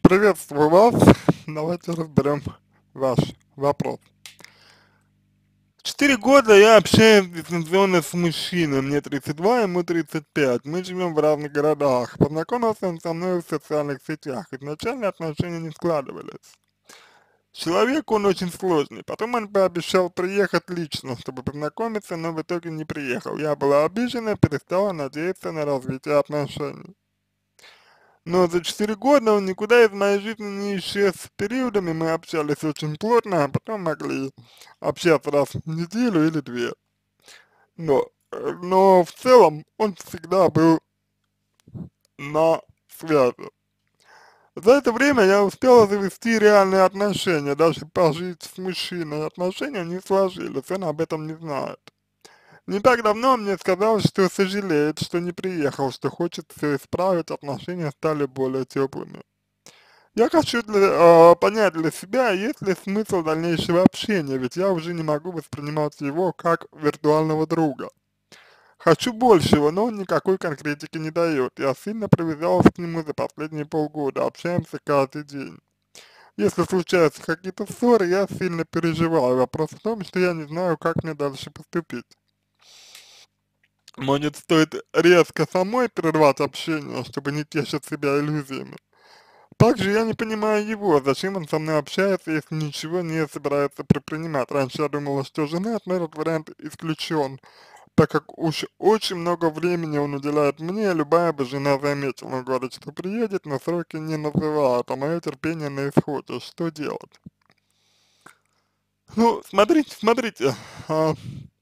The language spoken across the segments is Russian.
Приветствую вас. Давайте разберем ваш вопрос. 4 года я общаюсь дистанционно с мужчиной, мне 32, ему 35. Мы живем в разных городах. Познакомился он со мной в социальных сетях. Изначально отношения не складывались. Человек он очень сложный. Потом он пообещал приехать лично, чтобы познакомиться, но в итоге не приехал. Я была обижена, перестала надеяться на развитие отношений. Но за 4 года он никуда из моей жизни не исчез. Периодами мы общались очень плотно, а потом могли общаться раз в неделю или две. Но в целом он всегда был на связи. За это время я успела завести реальные отношения, даже пожить с мужчиной. Отношения не сложились, он об этом не знает. Не так давно он мне сказал, что сожалеет, что не приехал, что хочет все исправить, отношения стали более теплыми. Я хочу понять для себя, есть ли смысл дальнейшего общения, ведь я уже не могу воспринимать его как виртуального друга. Хочу большего, но он никакой конкретики не дает. Я сильно привязалась к нему за последние полгода, общаемся каждый день. Если случаются какие-то ссоры, я сильно переживаю. Вопрос в том, что я не знаю, как мне дальше поступить. Может, стоит резко самой прервать общение, чтобы не тешить себя иллюзиями. Также я не понимаю его, зачем он со мной общается, если ничего не собирается предпринимать. Раньше я думала, что женат, но этот вариант исключен, так как уж очень много времени он уделяет мне, любая бы жена заметила. Он говорит, что приедет, но сроки не называют, а мое терпение на исходе. Что делать? Ну, смотрите, а,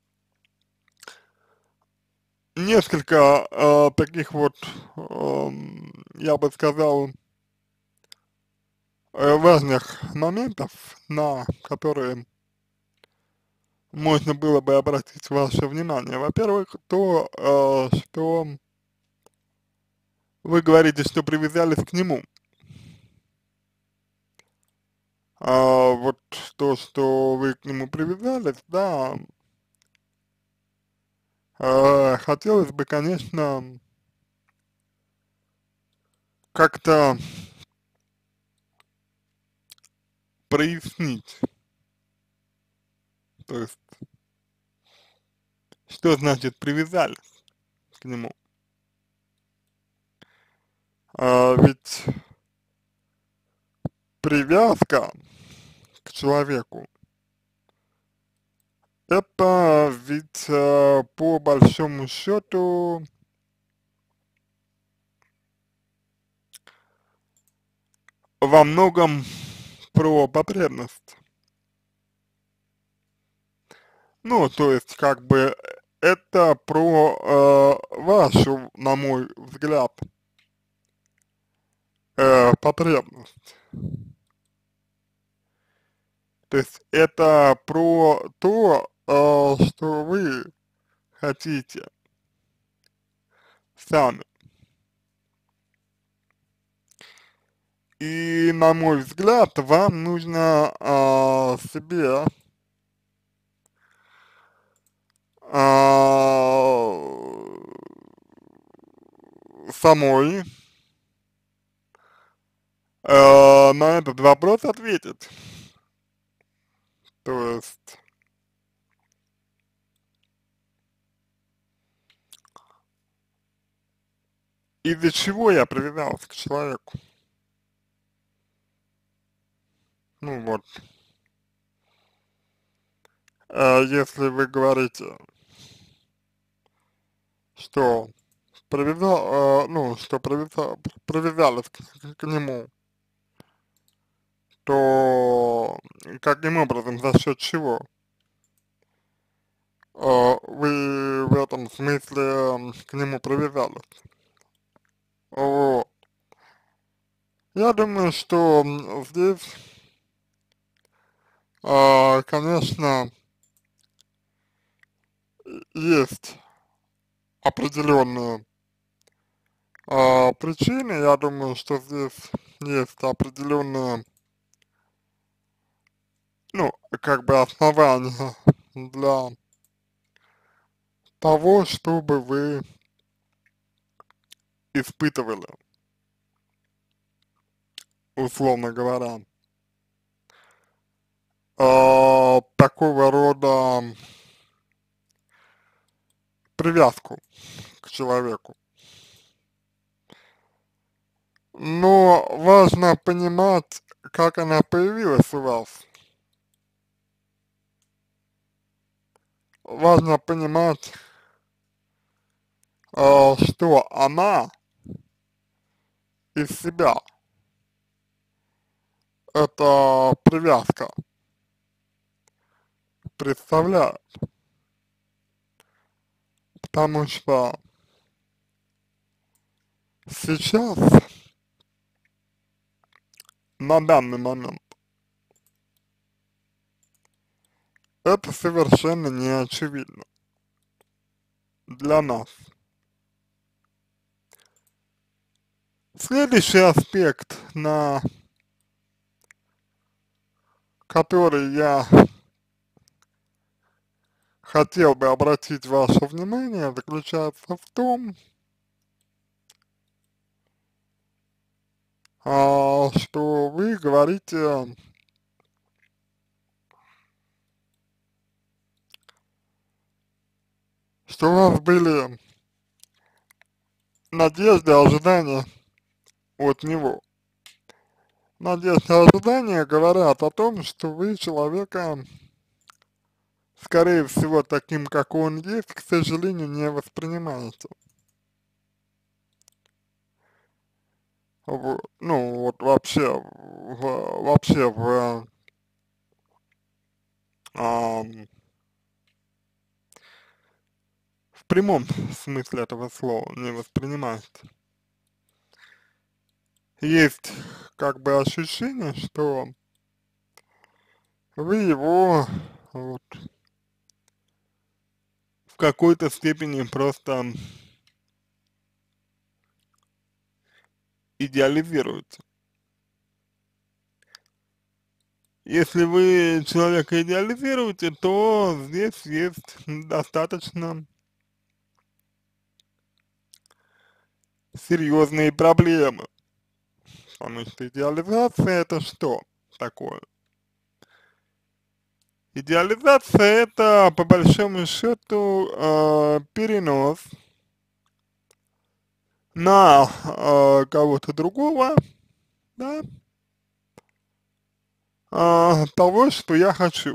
несколько таких вот, я бы сказал, важных моментов, на которые можно было бы обратить ваше внимание. Во-первых, то, что вы говорите, что привязались к нему. Вот то, что вы к нему привязались, да, хотелось бы, конечно, как-то прояснить, то есть, что значит привязались к нему. Ведь привязка к человеку, это ведь по большому счету во многом про потребность. Ну, то есть, как бы, это про вашу, на мой взгляд, потребность. То есть, это про то, что вы хотите сами. И, на мой взгляд, вам нужно себе самой на этот вопрос ответить. То есть, из-за чего я привязался к человеку? Ну вот, если вы говорите, что ну, что привязались к нему, то каким образом, за счет чего вы в этом смысле к нему привязались? Вот. Я думаю, что здесь, конечно, есть определенные причины. Я думаю, что здесь есть определенные, ну, как бы основания для того, чтобы вы испытывали условно говоря, такого рода привязку к человеку. Но важно понимать, как она появилась у вас. Важно понимать, что она из себя, эта привязка представляет. Потому что сейчас, на данный момент, это совершенно не очевидно для нас. Следующий аспект, на который я хотел бы обратить ваше внимание, заключается в том, что вы говорите, что у вас были надежды, ожидания от него. Надежды, ожидания говорят о том, что вы человека, скорее всего, таким, как он есть, к сожалению, не воспринимаете. Вот. Ну, вот вообще ам, в прямом смысле этого слова не воспринимаете. Есть как бы ощущение, что вы его вот в какой-то степени просто идеализируете. Если вы человека идеализируете, то здесь есть достаточно серьезные проблемы. Потому что идеализация это что такое? Идеализация это по большому счету перенос на кого-то другого, да, того, что я хочу.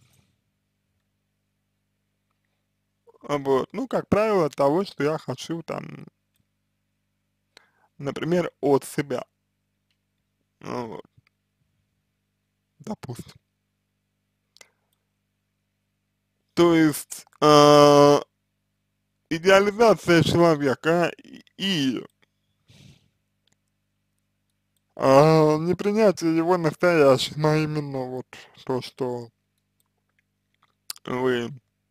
Вот, ну, как правило, того, что я хочу там, например, от себя, ну, вот, допустим. То есть, идеализация человека и непринятие его настоящим, а именно вот то, что вы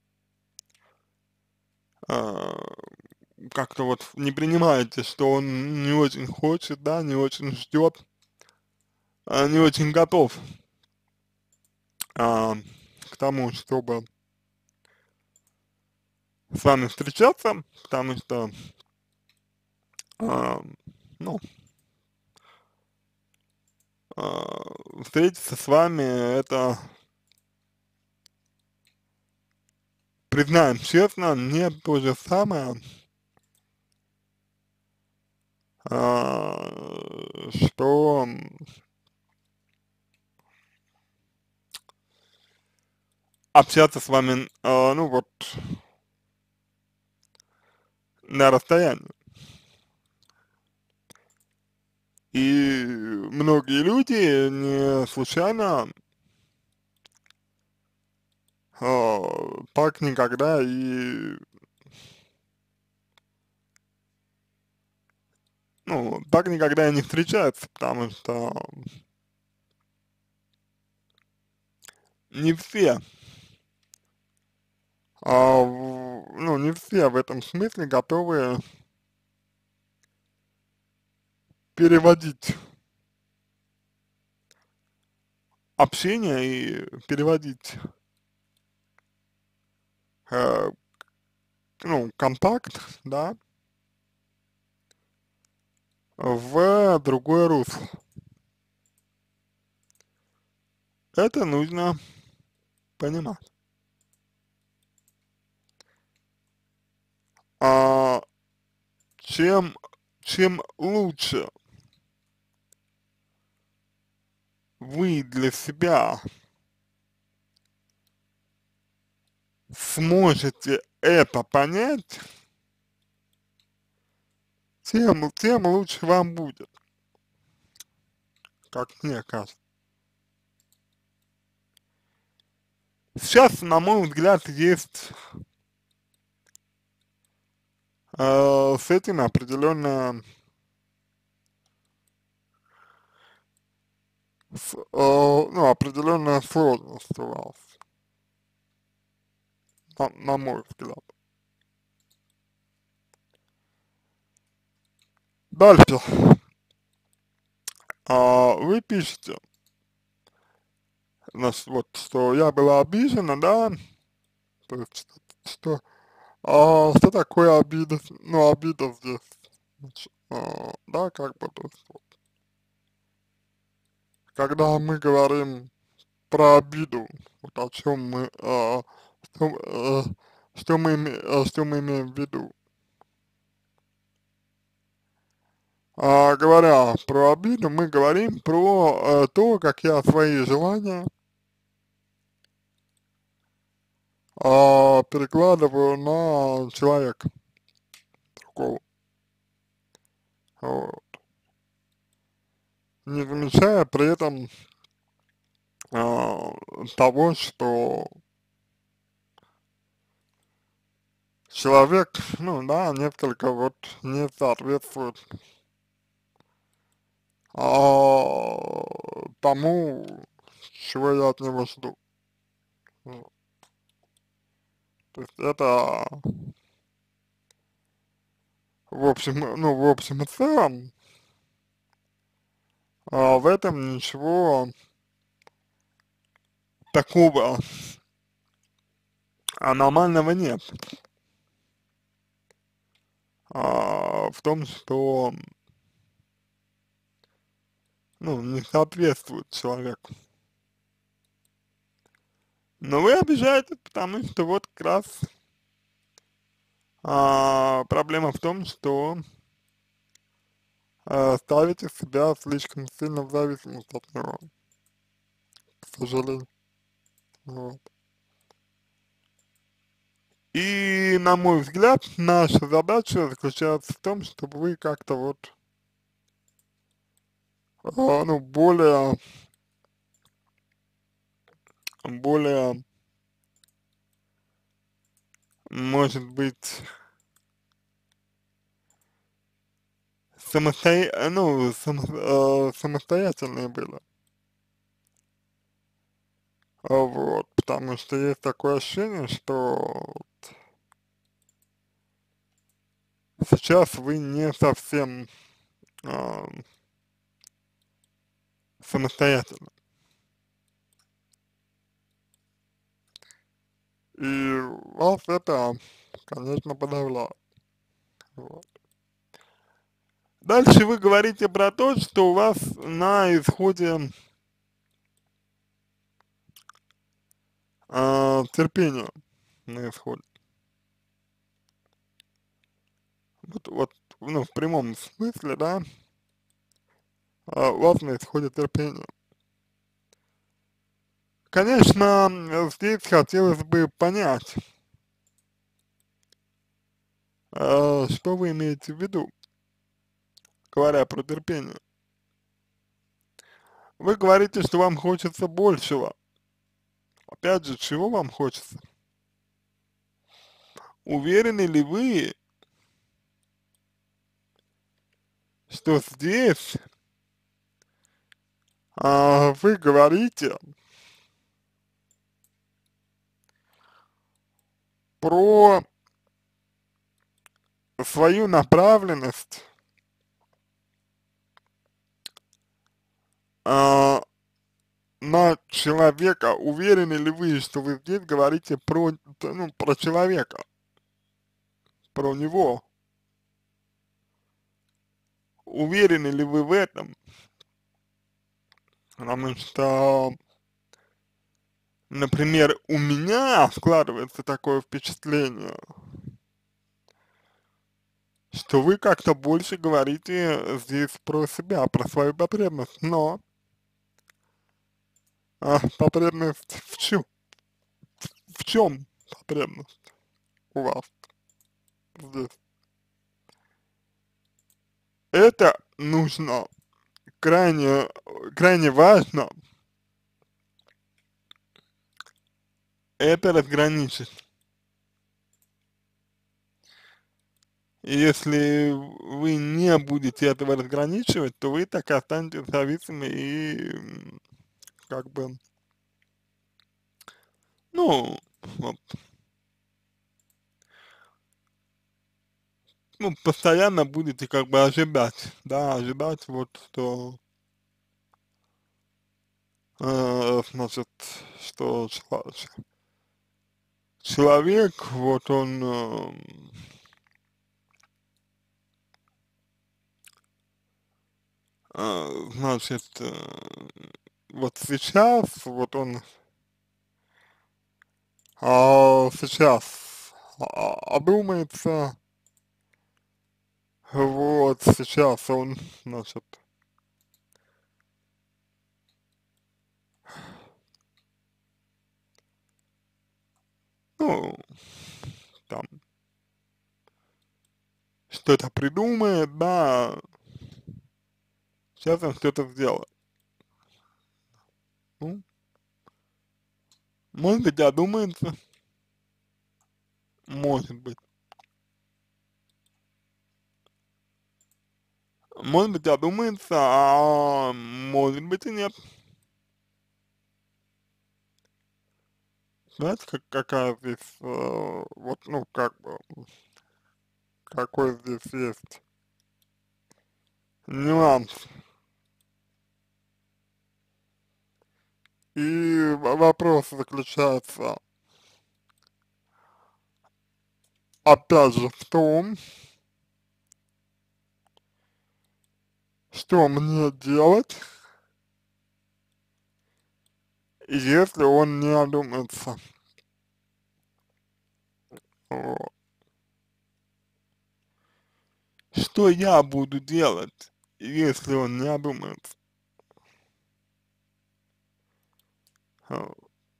а, как-то вот не принимаете, что он не очень хочет, да, не очень ждет, не очень готов а, к тому, чтобы с вами встречаться, потому что, а, ну, встретиться с вами это, признаем честно, не то же самое, что общаться с вами, ну вот, на расстоянии. И многие люди не случайно так никогда и, ну, так никогда и не встречаются, потому что не все, ну, не все в этом смысле готовы переводить общение и переводить, э, ну, контакт, да, в другое русло. Это нужно понимать. А, чем, чем лучше вы для себя сможете это понять, тем лучше вам будет, как мне кажется. Сейчас, на мой взгляд, есть с этим определенная, ну, определенная сложность у вас, на мой взгляд. Дальше, вы пишете, значит, вот, что я была обижена, да, то есть, что, что такое обида, ну, обида здесь, значит, да, как бы, то есть, вот, когда мы говорим про обиду, вот о чем мы, что, что мы имеем в виду. Говоря про обиду, мы говорим про то, как я свои желания перекладываю на человека другого, вот, не замечая при этом а, того, что человек, ну да, несколько вот не соответствует тому, чего я от него жду. Вот. То есть это, в общем, ну, в общем и целом, в этом ничего такого нормального нет. В том, что, ну, не соответствует человеку. Но вы обижаетесь, потому что вот как раз проблема в том, что ставите себя слишком сильно в зависимость от него, к сожалению. Вот. И, на мой взгляд, наша задача заключается в том, чтобы вы как-то вот, ну, более, может быть, самостоятельные были. Вот, потому что есть такое ощущение, что сейчас вы не совсем а, самостоятельны. И вас это, конечно, подавляет. Вот. Дальше вы говорите про то, что у вас на исходе терпения на исходе. Вот, ну, в прямом смысле, да, у вас на исходе терпения. Конечно, здесь хотелось бы понять, что вы имеете в виду, говоря про терпение. Вы говорите, что вам хочется большего. Опять же, чего вам хочется? Уверены ли вы, что здесь вы говорите про свою направленность а, на человека? Уверены ли вы, что вы здесь говорите про, ну, про человека, про него? Уверены ли вы в этом? Потому что Например, у меня складывается такое впечатление, что вы как-то больше говорите здесь про себя, про свою потребность, но потребность в чем потребность у вас здесь? Это нужно крайне, крайне важно это разграничить. И если вы не будете этого разграничивать, то вы так и останетесь зависимы и как бы, ну, вот, ну, постоянно будете как бы ожидать, да, ожидать вот, что, значит, что человек, вот он, значит, вот сейчас, вот он, сейчас одумается, вот сейчас он, значит, ну, там, что-то придумает, да, сейчас он что-то сделает. Ну, может быть, одумается, может быть. Может быть, одумается, а может быть и нет. Знаете, какая здесь, вот, ну, как бы, какой здесь есть нюанс. И вопрос заключается, опять же, в том, что мне делать, если он не одумается. Вот. Что я буду делать, если он не одумается? Вот.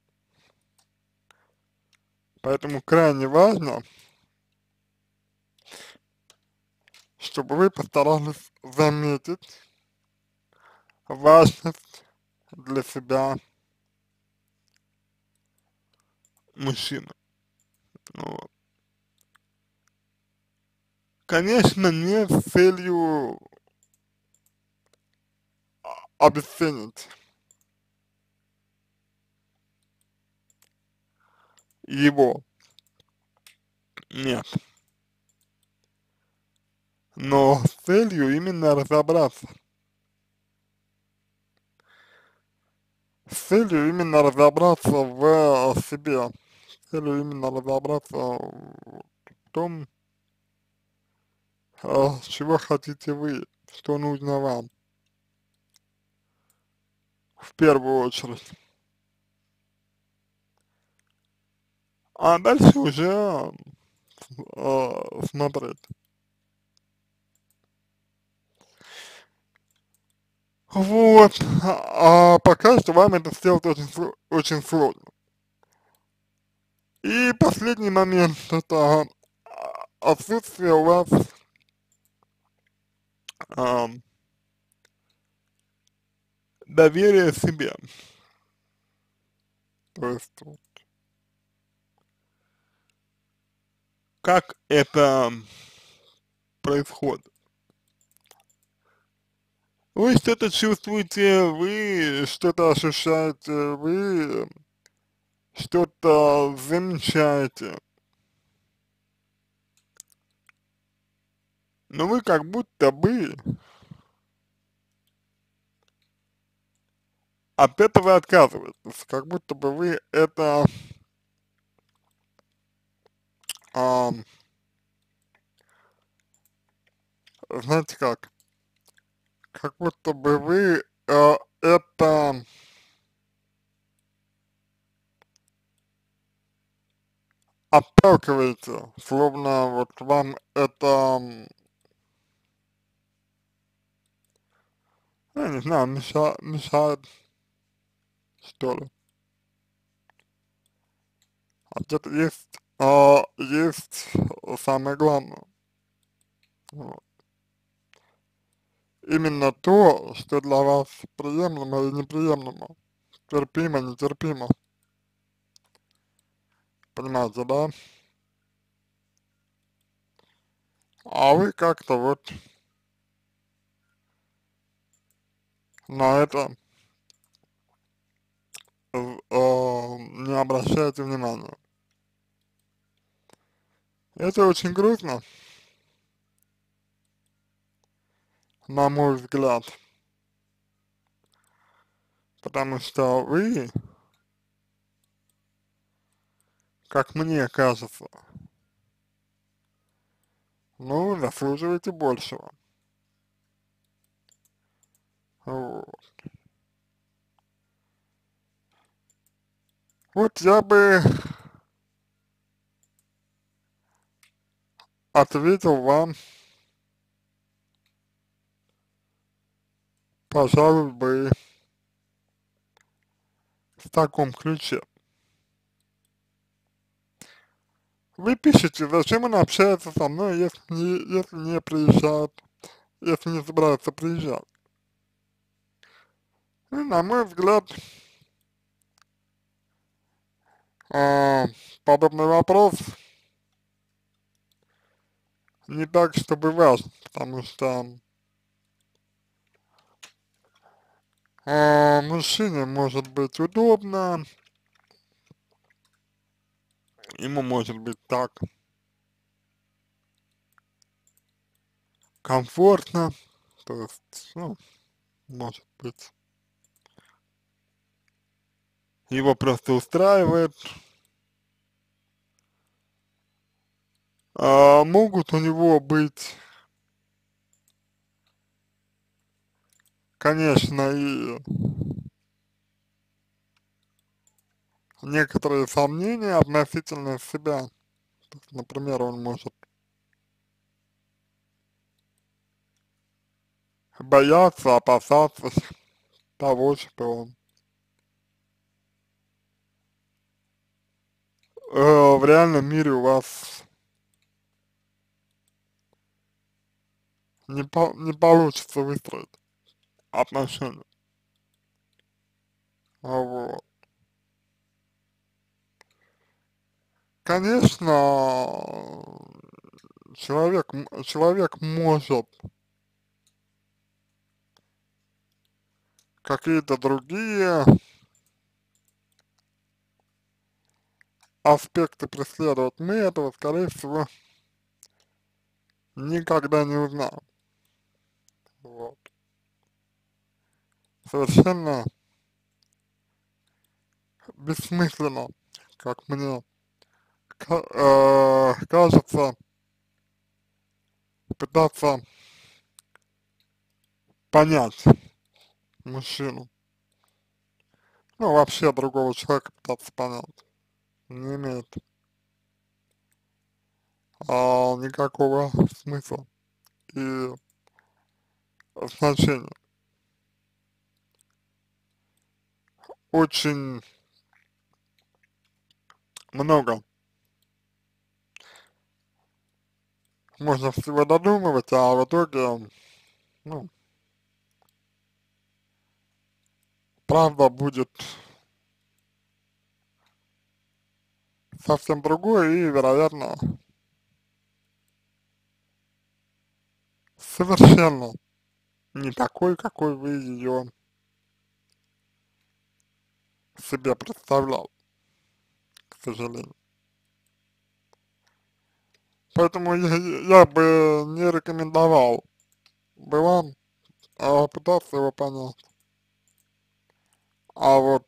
Поэтому крайне важно, чтобы вы постарались заметить важность для себя мужчины. Вот. Конечно, не с целью обесценить его, нет, но с целью именно разобраться, с целью именно разобраться в себе, с целью именно разобраться в том, чего хотите вы, что нужно вам в первую очередь. А дальше уже смотреть. Вот, пока что вам это сделать очень, очень сложно. И последний момент, это отсутствие у вас а, доверия себе. То есть, вот, как это происходит? Вы что-то чувствуете, вы что-то ощущаете, вы что-то замечаете, но вы как будто бы от этого отказываетесь, как будто бы вы это, а, знаете как будто бы вы это отталкиваете, словно вот вам это, я не знаю, мешает, что ли. А где-то есть самое главное, вот. Именно то, что для вас приемлемо и неприемлемо, терпимо, нетерпимо, понимаете, да? А вы как-то вот на это не обращаете внимания. Это очень грустно, на мой взгляд, потому что вы, как мне кажется, ну, заслуживаете большего. Вот. Вот я бы ответил вам, пожалуй, бы в таком ключе. Вы пишете, зачем он общается со мной, если не приезжает, если не собирается приезжать. И, на мой взгляд, а, подобный вопрос не так, чтобы важен, потому что мужчине может быть удобно, ему может быть так комфортно, то есть, ну, может быть, его просто устраивает, могут у него быть, конечно, и некоторые сомнения относительно себя. То есть, например, он может бояться, опасаться того, что в реальном мире у вас не получится выстроить отношения. Вот. Конечно, человек может какие-то другие аспекты преследовать. Мы этого, скорее всего, никогда не узнаем. Вот. Совершенно бессмысленно, как мне кажется, пытаться понять мужчину. Ну, вообще другого человека пытаться понять. Не имеет никакого смысла и значения. Очень много можно всего додумывать, а в итоге, ну, правда будет совсем другой и, вероятно, совершенно не такой, какой вы ее себе представлял, к сожалению. Поэтому я бы не рекомендовал бы вам пытаться его понять. А вот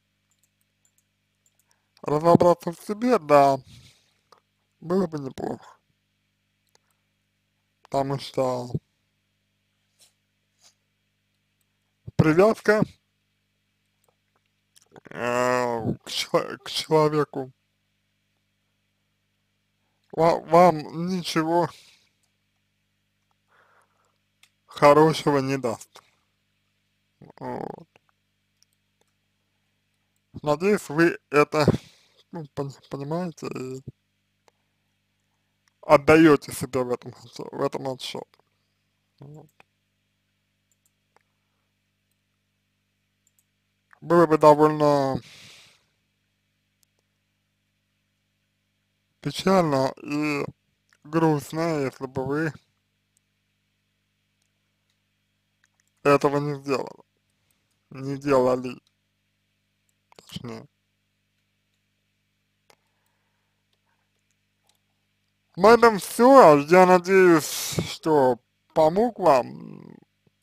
разобраться в себе, да, было бы неплохо. Потому что привязка к человеку вам ничего хорошего не даст. Вот. Надеюсь, вы это, ну, понимаете и отдаете себе в этом отчет. Вот. Было бы довольно печально и грустно, если бы вы этого не сделали, не делали, точнее. На этом все. Я надеюсь, что помог вам.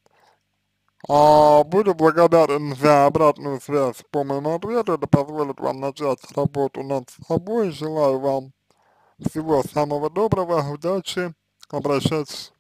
Буду благодарен за обратную связь по моему ответу. Это позволит вам начать работу над собой. Желаю вам всего самого доброго, удачи. Обращайтесь